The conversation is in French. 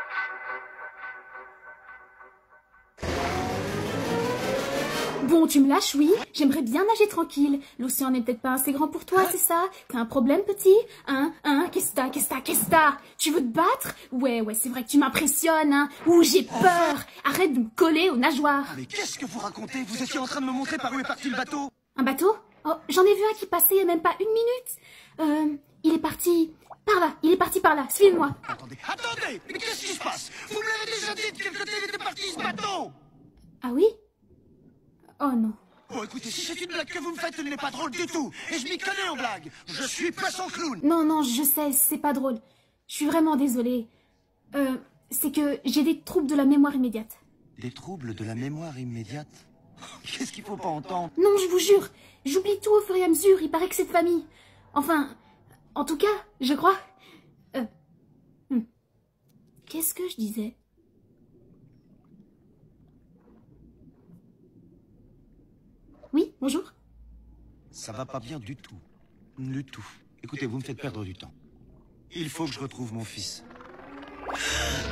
Bon, tu me lâches, oui. J'aimerais bien nager tranquille. L'océan n'est peut-être pas assez grand pour toi, c'est ça? T'as un problème, petit? Qu'est-ce que t'as? Tu veux te battre? Ouais, c'est vrai que tu m'impressionnes, hein. Ouh, j'ai peur. Arrête de me coller aux nageoires. Mais qu'est-ce que vous racontez? Vous étiez en train de me montrer par où est parti le bateau. Un bateau? Oh, j'en ai vu un qui passait il y a même pas une minute. Il est parti par là. Il est parti par là. Suivez-moi. Attendez! Mais qu'est-ce qui se passe? Vous me l'avez déjà dit de quel côté il était parti, ce bateau? Ah oui? Oh non. Bon, écoutez, si c'est une blague que vous me faites, elle n'est pas drôle du tout. Et je m'y connais en blague. Je suis poisson clown. Non, je sais, c'est pas drôle. Je suis vraiment désolée. C'est que j'ai des troubles de la mémoire immédiate. Des troubles de la mémoire immédiate? Qu'est-ce qu'il faut pas entendre? Non, je vous jure, j'oublie tout au fur et à mesure, il paraît que c'est de famille. Enfin, en tout cas, je crois. Qu'est-ce que je disais? Oui, bonjour. Ça va pas bien du tout. Du tout. Écoutez, vous me faites perdre du temps. Il faut que je retrouve mon fils.